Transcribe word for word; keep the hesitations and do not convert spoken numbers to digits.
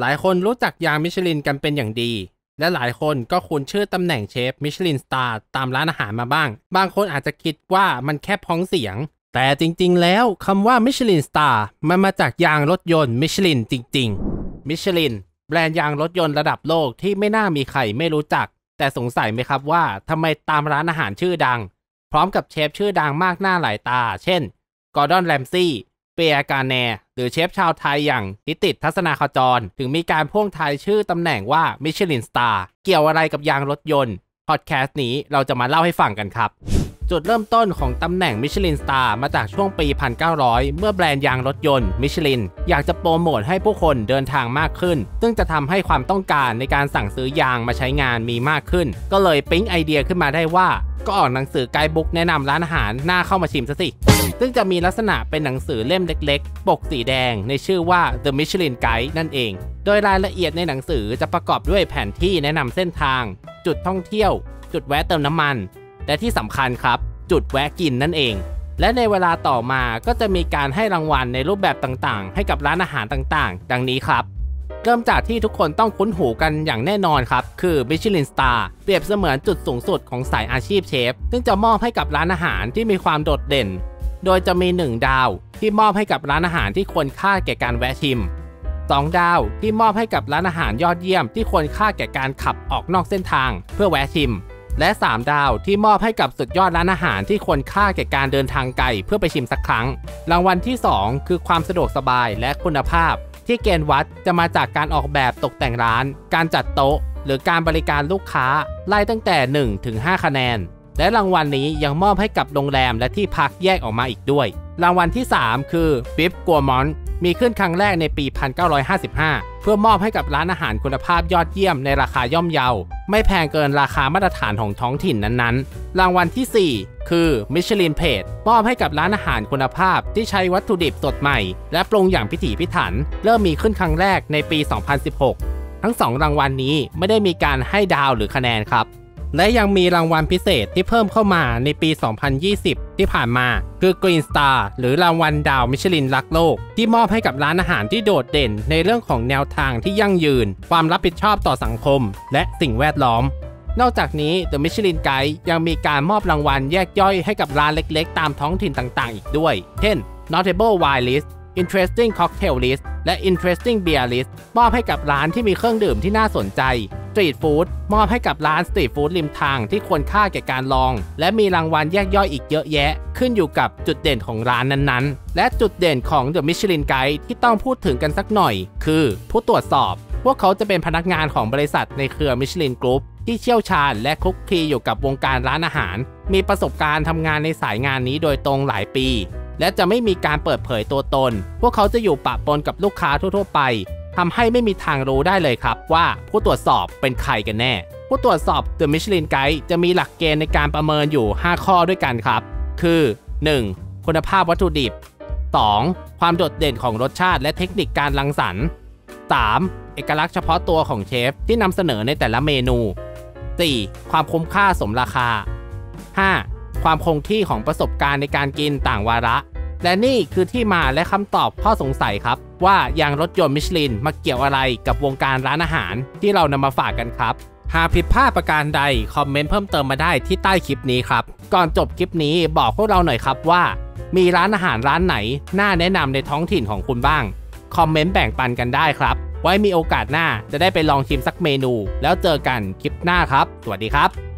หลายคนรู้จักยางมิชลินกันเป็นอย่างดีและหลายคนก็คุ้นชื่อตำแหน่งเชฟมิชลินสตาร์ตามร้านอาหารมาบ้างบางคนอาจจะคิดว่ามันแค่พ้องเสียงแต่จริงๆแล้วคำว่ามิชลินสตาร์มันมาจากยางรถยนต์มิชลินจริงๆมิชลินแบรนด์ยางรถยนต์ระดับโลกที่ไม่น่ามีใครไม่รู้จักแต่สงสัยไหมครับว่าทำไมตามร้านอาหารชื่อดังพร้อมกับเชฟชื่อดังมากหน้าหลายตาเช่นกอร์ดอนแรมซี่เปียร์กาแนร์หรือเชฟชาวไทยอย่างนิติทัศนาขจรถึงมีการพ่วงท้ายชื่อตำแหน่งว่ามิชลินสตาร์เกี่ยวอะไรกับยางรถยนต์พอดแคสต์นี้เราจะมาเล่าให้ฟังกันครับจุดเริ่มต้นของตำแหน่งมิชลินสตาร์มาจากช่วงปีหนึ่งพันเก้าร้อยเมื่อแบรนด์ยางรถยนต์มิชลินอยากจะโปรโมทให้ผู้คนเดินทางมากขึ้นซึ่งจะทำให้ความต้องการในการสั่งซื้อยางมาใช้งานมีมากขึ้นก็เลยปิ๊งไอเดียขึ้นมาได้ว่าก็ออกหนังสือไกด์บุ๊กแนะนำร้านอาหารน่าเข้ามาชิมซะสิซึ่งจะมีลักษณะเป็นหนังสือเล่มเล็กๆปกสีแดงในชื่อว่า The Michelin Guide นั่นเองโดยรายละเอียดในหนังสือจะประกอบด้วยแผนที่แนะนำเส้นทางจุดท่องเที่ยวจุดแวะเติมน้ำมันและที่สำคัญครับจุดแวะกินนั่นเองและในเวลาต่อมาก็จะมีการให้รางวัลในรูปแบบต่างๆให้กับร้านอาหารต่างๆดังนี้ครับเริ่มจากที่ทุกคนต้องคุ้นหูกันอย่างแน่นอนครับคือ Michelin Star เปรียบเสมือนจุดสูงสุดของสายอาชีพเชฟซึ่งจะมอบให้กับร้านอาหารที่มีความโดดเด่นโดยจะมีหนึ่งดาวที่มอบให้กับร้านอาหารที่ควรค่าแก่การแวะชิมสองดาวที่มอบให้กับร้านอาหารยอดเยี่ยมที่ควรค่าแก่การขับออกนอกเส้นทางเพื่อแวะชิมและสามดาวที่มอบให้กับสุดยอดร้านอาหารที่ควรค่าแก่การเดินทางไกลเพื่อไปชิมสักครั้งรางวัลที่สองคือความสะดวกสบายและคุณภาพที่เกณฑ์วัดจะมาจากการออกแบบตกแต่งร้านการจัดโต๊ะหรือการบริการลูกค้าไล่ตั้งแต่หนึ่งถึงห้าคะแนนและรางวัลนี้ยังมอบให้กับโรงแรมและที่พักแยกออกมาอีกด้วยรางวัลที่สามคือบิฟกัวมอนมีขึ้นครั้งแรกในปีหนึ่งพันเก้าร้อยห้าสิบห้าเพื่อมอบให้กับร้านอาหารคุณภาพยอดเยี่ยมในราคาย่อมเยาไม่แพงเกินราคามาตรฐานของท้องถิ่นนั้นๆรางวัลที่สี่คือมิชลินเพจมอบให้กับร้านอาหารคุณภาพที่ใช้วัตถุดิบสดใหม่และปรุงอย่างพิถีพิถันเริ่มมีขึ้นครั้งแรกในปีสองพันสิบหกทั้งสองรางวัลนี้ไม่ได้มีการให้ดาวหรือคะแนนครับและยังมีรางวัลพิเศษที่เพิ่มเข้ามาในปีสองพันยี่สิบที่ผ่านมาคือ Green Star หรือรางวัลดาวมิชลินรักโลกที่มอบให้กับร้านอาหารที่โดดเด่นในเรื่องของแนวทางที่ยั่งยืนความรับผิดชอบต่อสังคมและสิ่งแวดล้อมนอกจากนี้ The Michelin Guide ยังมีการมอบรางวัลแยกย่อยให้กับร้านเล็กๆตามท้องถิ่นต่างๆอีกด้วยเช่น Notable Wine List Interesting Cocktail List และ Interesting Beer List มอบให้กับร้านที่มีเครื่องดื่มที่น่าสนใจสตรีทฟู้ดมอบให้กับร้านสตรีทฟู้ดริมทางที่ควรค่าแก่การลองและมีรางวัลแยกย่อยอีกเยอะแยะขึ้นอยู่กับจุดเด่นของร้านนั้นๆและจุดเด่นของ The Michelin Guide ที่ต้องพูดถึงกันสักหน่อยคือผู้ตรวจสอบพวกเขาจะเป็นพนักงานของบริษัทในเครือ Michelin Group ที่เชี่ยวชาญและคลุกคลีอยู่กับวงการร้านอาหารมีประสบการณ์ทำงานในสายงานนี้โดยตรงหลายปีและจะไม่มีการเปิดเผยตัวตนพวกเขาจะอยู่ปะปนกับลูกค้าทั่วๆไปทำให้ไม่มีทางรู้ได้เลยครับว่าผู้ตรวจสอบเป็นใครกันแน่ผู้ตรวจสอบ The Michelin Guide จะมีหลักเกณฑ์ในการประเมินอยู่ห้าข้อด้วยกันครับคือ หนึ่ง คุณภาพวัตถุดิบ สอง ความโดดเด่นของรสชาติและเทคนิคการรังสรรค์ สาม เอกลักษณ์เฉพาะตัวของเชฟที่นำเสนอในแต่ละเมนู สี่ ความคุ้มค่าสมราคา ห้า ความคงที่ของประสบการณ์ในการกินต่างวาระและนี่คือที่มาและคำตอบข้อสงสัยครับว่ายางรถยนต์มิชลินมาเกี่ยวอะไรกับวงการร้านอาหารที่เรานำมาฝากกันครับหากผิดพลาดประการใดคอมเมนต์เพิ่มเติมมาได้ที่ใต้คลิปนี้ครับก่อนจบคลิปนี้บอกพวกเราหน่อยครับว่ามีร้านอาหารร้านไหนน่าแนะนำในท้องถิ่นของคุณบ้างคอมเมนต์แบ่งปันกันได้ครับไว้มีโอกาสหน้าจะได้ไปลองชิมสักเมนูแล้วเจอกันคลิปหน้าครับสวัสดีครับ